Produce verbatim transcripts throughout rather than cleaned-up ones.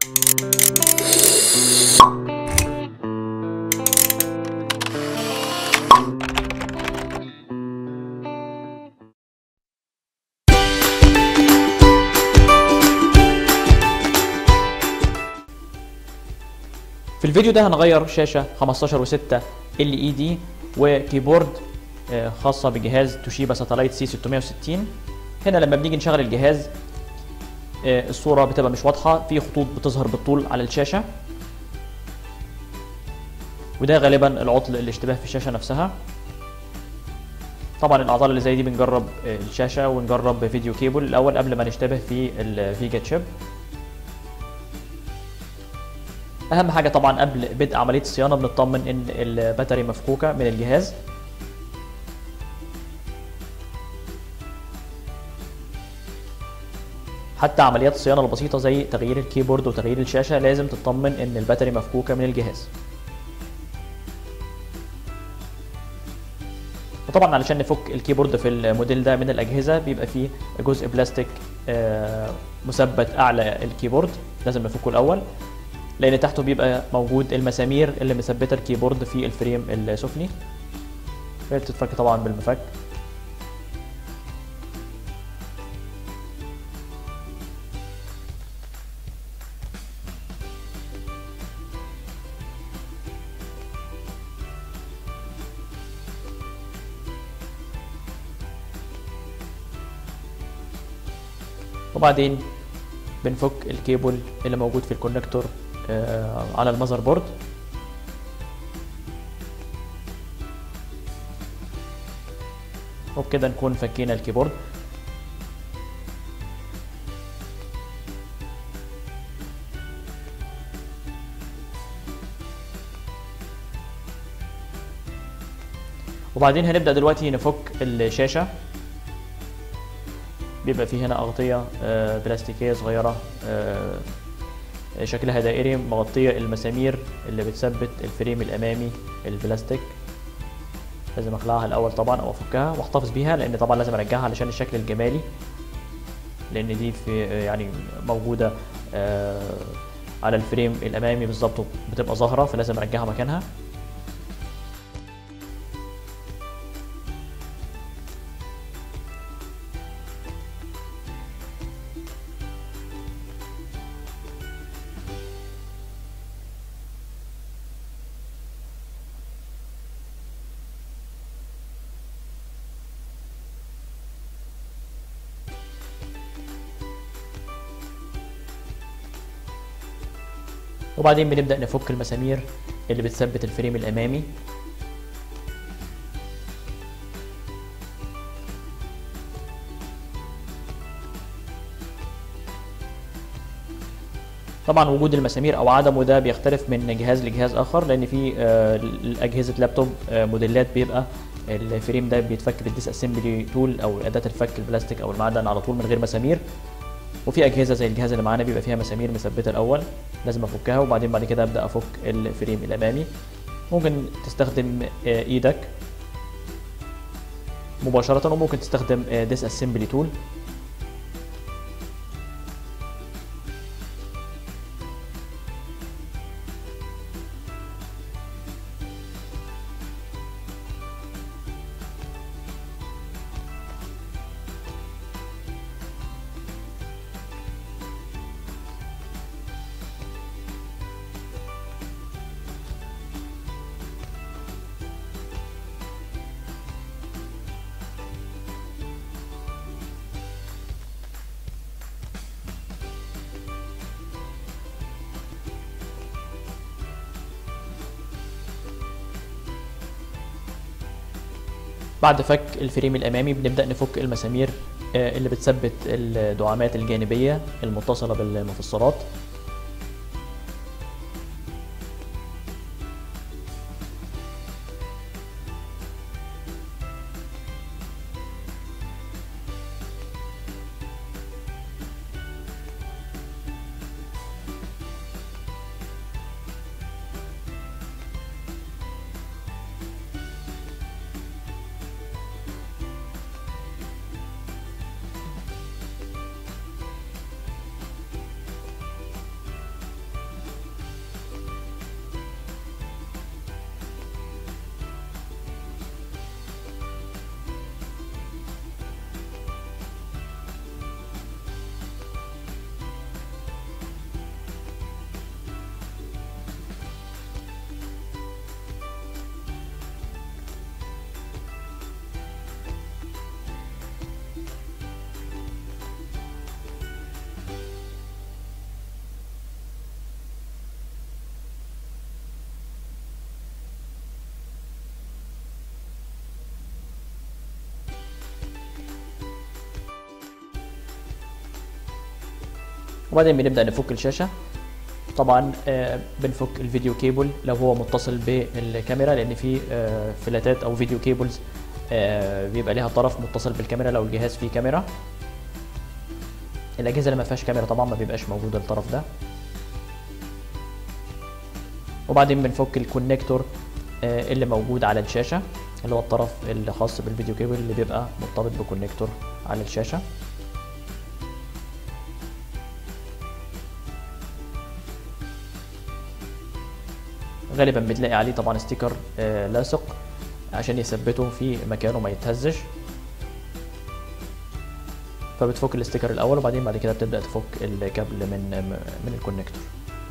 في الفيديو ده هنغير شاشة خمستاشر وستة ال اي دي وكيبورد خاصة بجهاز توشيبا ساتلايت سي ستمية وستين. هنا لما بنيجي نشغل الجهاز الصورة بتبقى مش واضحة، في خطوط بتظهر بالطول على الشاشة، وده غالبا العطل الاشتباه في الشاشة نفسها. طبعا الاعطال اللي زي دي بنجرب الشاشة ونجرب فيديو كيبل الاول قبل ما نشتبه في الفيجا تشيب. اهم حاجه طبعا قبل بدء عمليه الصيانه بنطمن ان الباتري مفكوكه من الجهاز. حتى عمليات الصيانه البسيطه زي تغيير الكيبورد وتغيير الشاشه لازم تطمن ان الباتري مفكوكه من الجهاز. وطبعا علشان نفك الكيبورد في الموديل ده من الاجهزه بيبقى فيه جزء بلاستيك مثبت اعلى الكيبورد، لازم نفكه الاول لان تحته بيبقى موجود المسامير اللي مثبته الكيبورد في الفريم السفلي. هي بتتفك طبعا بالمفك. وبعدين بنفك الكيبل اللي موجود في الكونكتور على المذر بورد. وبكده نكون فكينا الكيبورد. وبعدين هنبدأ دلوقتي نفك الشاشة. بيبقى فيه هنا أغطية بلاستيكية صغيرة شكلها دائري مغطية المسامير اللي بتثبت الفريم الأمامي البلاستيك. لازم أخلعها الأول طبعا أو أفكها وأحتفظ بيها، لأن طبعا لازم أرجعها علشان الشكل الجمالي، لأن دي في يعني موجودة على الفريم الأمامي بالظبط بتبقى ظاهرة، فلازم أرجعها مكانها. وبعدين بنبدأ نفك المسامير اللي بتثبت الفريم الأمامي. طبعا وجود المسامير او عدمه ده بيختلف من جهاز لجهاز اخر، لان في اجهزه لابتوب موديلات بيبقى الفريم ده بيتفك بالديس اسمبلي تول او اداه الفك البلاستيك او المعدن على طول من غير مسامير. وفي اجهزه زي الجهاز اللي معانا بيبقى فيها مسامير مثبته الاول، لازم افكها وبعدين بعد كده ابدا افك الفريم الامامي. ممكن تستخدم ايدك مباشره وممكن تستخدم ديس اسمبلي تول. بعد فك الفريم الامامي بنبدا نفك المسامير اللي بتثبت الدعامات الجانبيه المتصله بالمفصلات. وبعدين بنبدا نفك الشاشه. طبعا آه بنفك الفيديو كيبل لو هو متصل بالكاميرا، لان في آه فلاتات او فيديو كيبلز آه بيبقى ليها طرف متصل بالكاميرا لو الجهاز فيه كاميرا. الاجهزه اللي ما فيهاش كاميرا طبعا ما بيبقاش موجود الطرف ده. وبعدين بنفك الكونكتور آه اللي موجود على الشاشه، اللي هو الطرف اللي خاص بالفيديو كيبل اللي بيبقى مرتبط بكونكتور على الشاشه. غالبا بتلاقي عليه طبعا ستيكر آه لاصق عشان يثبته في مكانه ما يتهزش. فبتفك الاستيكر الاول، وبعدين بعد كده بتبدا تفك الكابل من من الكونكتور.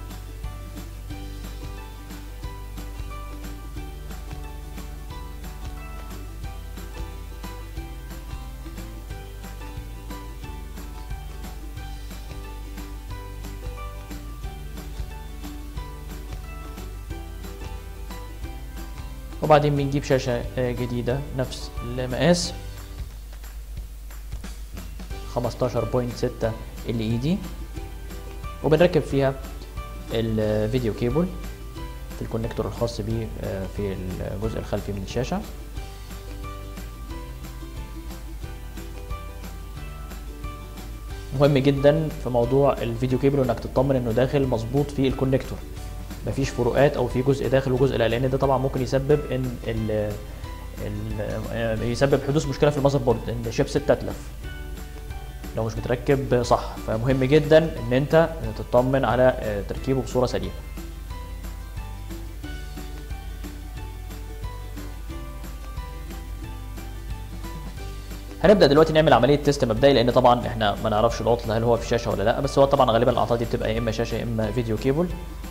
وبعدين بنجيب شاشة جديدة نفس المقاس خمستاشر بوينت ستة ال اي دي، وبنركب فيها الفيديو كيبل في الكونكتور الخاص بيه في الجزء الخلفي من الشاشة. مهم جدا في موضوع الفيديو كيبل انك تطمن انه داخل مظبوط في الكونكتور، مفيش فروقات او في جزء داخل وجزء لا، لان ده طبعا ممكن يسبب ان ال ال يسبب حدوث مشكله في المذر بورد، ان شيبسيت تتلف لو مش متركب صح. فمهم جدا ان انت تطمن على تركيبه بصوره سليمه. هنبدا دلوقتي نعمل عمليه تيست مبدئي، لان طبعا احنا ما نعرفش العطل هل هو في الشاشه ولا لا، بس هو طبعا غالبا الاعطال دي بتبقى يا اما شاشه يا اما فيديو كيبل.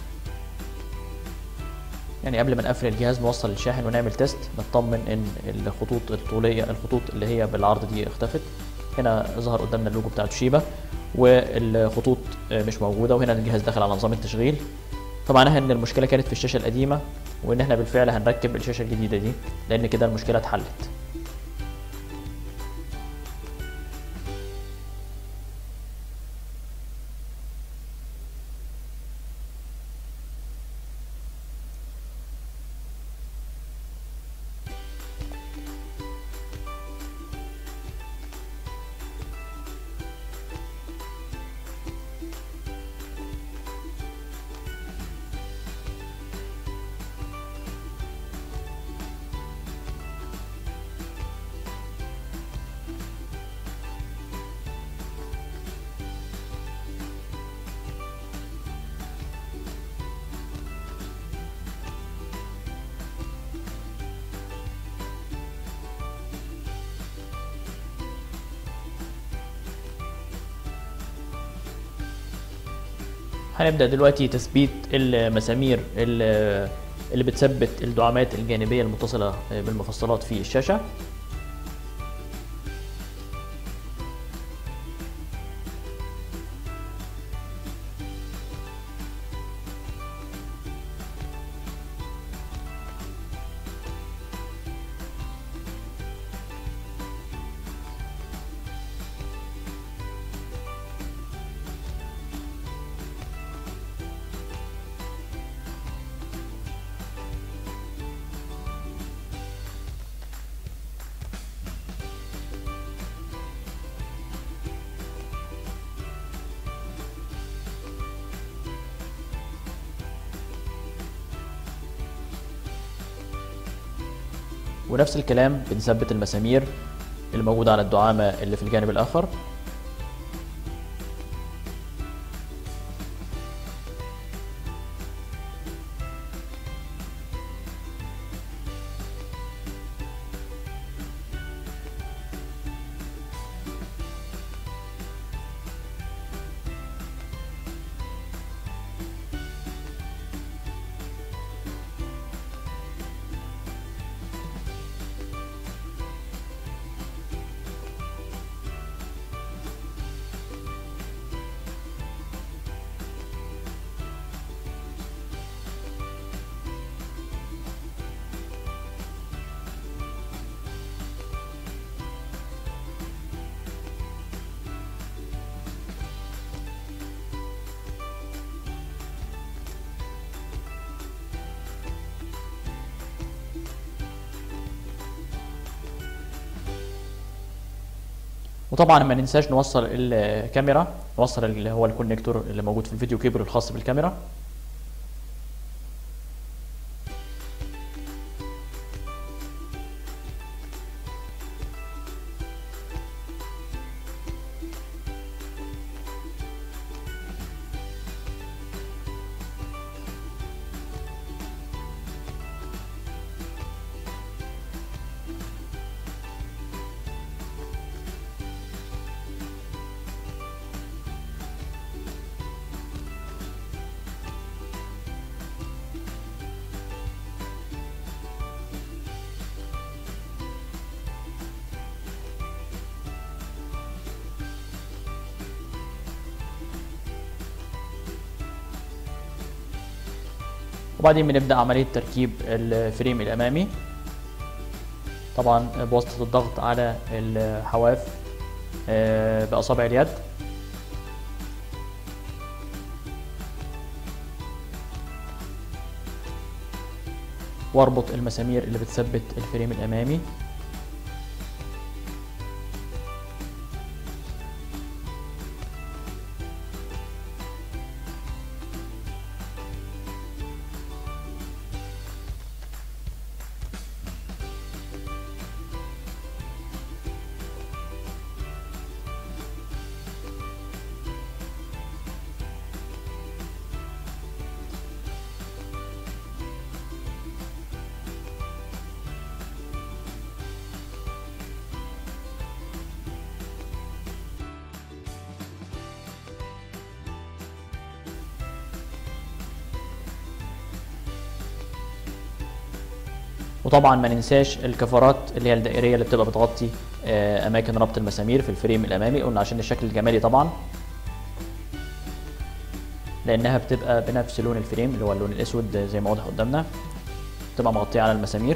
يعني قبل ما نقفل الجهاز نوصل الشاحن ونعمل تيست، نطمن ان الخطوط الطوليه الخطوط اللي هي بالعرض دي اختفت. هنا ظهر قدامنا اللوجو بتاع توشيبا والخطوط مش موجوده، وهنا الجهاز داخل على نظام التشغيل، فمعناها ان المشكله كانت في الشاشه القديمه، وان احنا بالفعل هنركب الشاشه الجديده دي، لان كده المشكله اتحلت. هنبدأ دلوقتي تثبيت المسامير اللي بتثبت الدعامات الجانبية المتصلة بالمفصلات في الشاشة. ونفس الكلام بنثبت المسامير اللي موجودة على الدعامة اللي في الجانب الآخر. وطبعا ما ننساش نوصل الكاميرا، نوصل اللي هو الكونكتور اللي موجود في الفيديو كيبل الخاص بالكاميرا. وبعدين بنبدأ عملية تركيب الفريم الأمامي، طبعا بواسطة الضغط على الحواف بأصابع اليد. واربط المسامير اللي بتثبت الفريم الأمامي. وطبعا ما ننساش الكفرات اللي هي الدائريه اللي بتبقى بتغطي اماكن ربط المسامير في الفريم الامامي، قلنا عشان الشكل الجمالي طبعا، لانها بتبقى بنفس لون الفريم اللي هو اللون الاسود زي ما واضح قدامنا، بتبقى مغطيه على المسامير.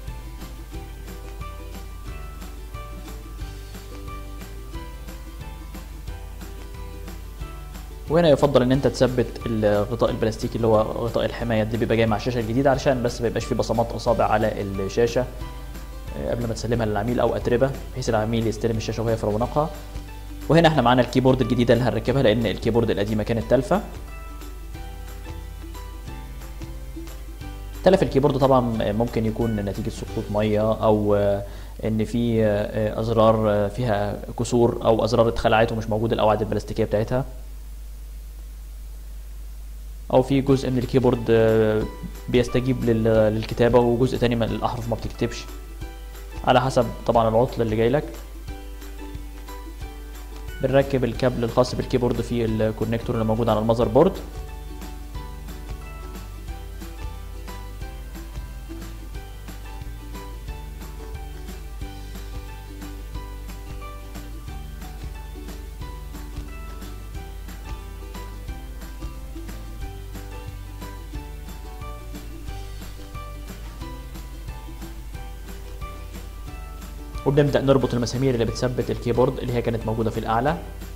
وهنا يفضل ان انت تثبت الغطاء البلاستيكي اللي هو غطاء الحمايه اللي بيبقى جاي مع الشاشه الجديده، علشان بس ما يبقاش فيه بصمات اصابع على الشاشه قبل ما تسلمها للعميل او اتربه، بحيث العميل يستلم الشاشه وهي في رونقها. وهنا احنا معانا الكيبورد الجديده اللي هنركبها، لان الكيبورد القديمه كانت تالفه. تلف الكيبورد طبعا ممكن يكون نتيجه سقوط ميه، او ان في ازرار فيها كسور، او ازرار اتخلعت ومش موجود القواعد البلاستيكيه بتاعتها، او في جزء من الكيبورد بيستجيب للكتابه وجزء تاني من الاحرف ما بتكتبش، على حسب طبعا العطل اللي جاي لك. بنركب الكابل الخاص بالكيبورد في الكونكتور اللي موجود على المذر بورد. وبنبدأ نربط المسامير اللي بتثبت الكيبورد اللي هي كانت موجودة في الأعلى.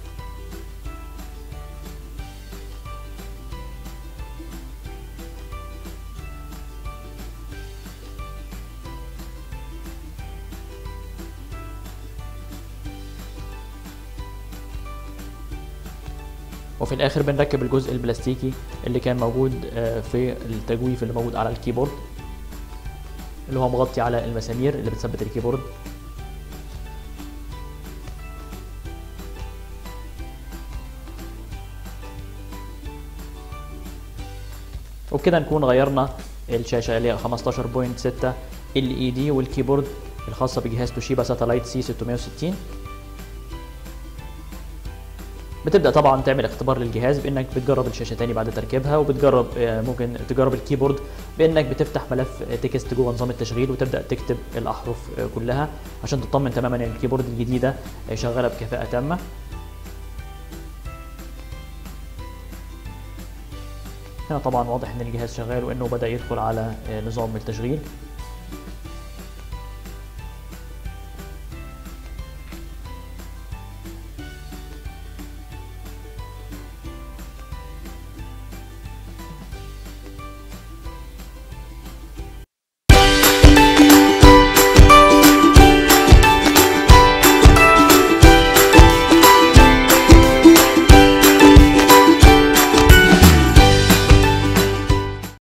وفي الآخر بنركب الجزء البلاستيكي اللي كان موجود في التجويف اللي موجود على الكيبورد، اللي هو مغطي على المسامير اللي بتثبت الكيبورد. وبكده نكون غيرنا الشاشة اللي هي خمستاشر نقطة ستة ال اي دي والكيبورد الخاصة بجهاز توشيبا ساتلايت سي ستمية وستين. بتبدأ طبعا تعمل اختبار للجهاز بانك بتجرب الشاشة تاني بعد تركيبها، وبتجرب ممكن تجرب الكيبورد بانك بتفتح ملف تكست جوه نظام التشغيل وتبدأ تكتب الاحرف كلها عشان تطمن تماما ان الكيبورد الجديدة شغالة بكفاءة تامة. هنا طبعا واضح ان الجهاز شغال وانه بدأ يدخل على نظام التشغيل.